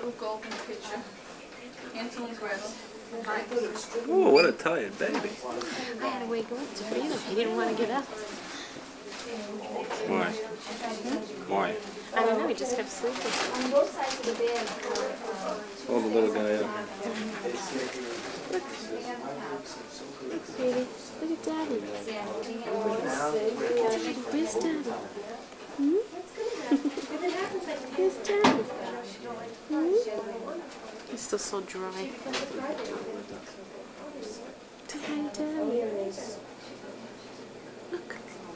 little golden picture. Hansel and Gretel. Oh, what a tired baby. I had to wake him up to feed him. He didn't want to get up. Why? Why? I don't know, he just kept sleeping. On both sides of the bed. Hold the little guy up. Look, sweetie. Look at Daddy. Where's Daddy? Hmm? Where's Daddy? Hmm? He's still so dry. Hi, Daddy. Look.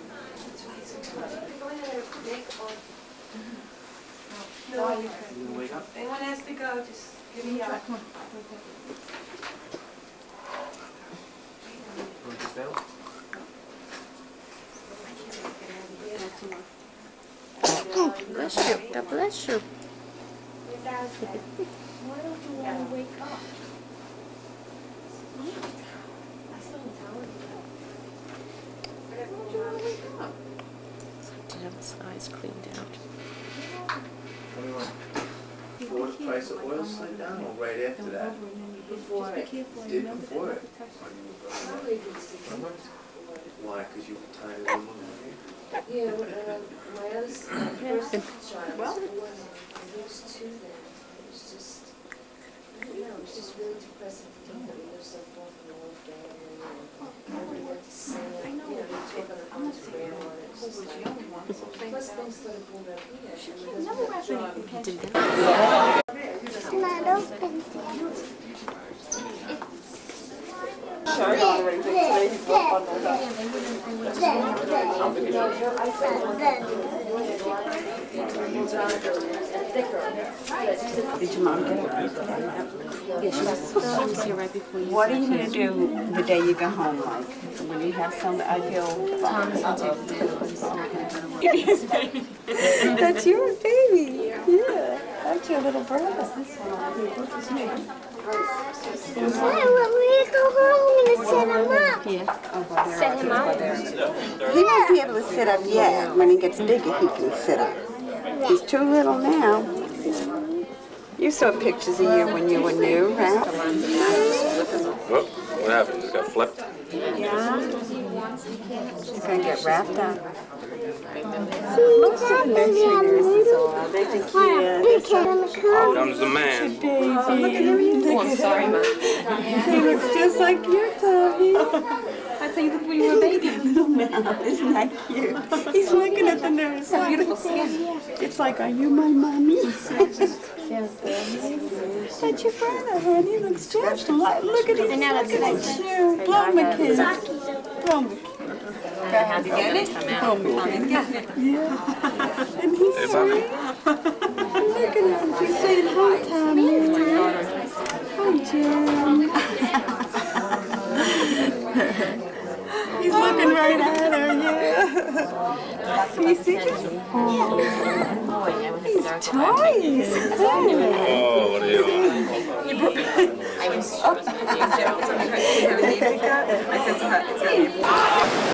Anyone has to go, just give me a come on. Bless you. God bless you. Why don't you want to wake up? Did have his eyes cleaned out. Before the price of oil slid down or right after that? Before it. Did before it? Why? Because you were tired of the Yeah, my other first child, Well, there was two then. It was just, I don't know, it was just really depressing to think that we lived so far from the old family and everybody went to sing and, you know, they talk on the phone to grandma and it's just like, plus things started pulled up here. And my husband got a job. did that. Not open. Did your mom get it? Yeah, she was here right before you. What are you going to do the day you go home, like? When you have some, I feel... Tom's going to take the dinner, but he's not going to go. That's your baby. Yeah. That's your little brother. When we go home, we're going to set him up. Yeah. Set him up? He won't be able to sit up yet. When he gets bigger, he can sit up. He's too little now. You saw pictures of you when you were new, right? Oh, what happened? Just got flipped? Yeah. She's going to get wrapped up. Most of the nursery nurses are. They think, yeah, Here comes the man. baby. Oh, I'm sorry, Ma. He looks just like you, Tommy. I thought you looked when you were a baby. Little mouth, isn't that cute? He's looking at the nurse. Beautiful skin. It's like, are you my mommy? That's your brother, honey. He looks just like, look at him. I know, that's nice. Blow him a kiss. Blow him a kiss. How'd you get it? Blow him a kiss. Yeah. And he's sweet. Look at him. He's saying hi, Tommy. Hi, Jim. He's looking right at her, yeah. Can you see him? He's toys. Oh, what are you on? I said to her, it's her name.